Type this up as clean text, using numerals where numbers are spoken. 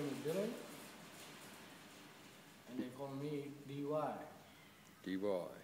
name is Dillon, and they call me DY. DY.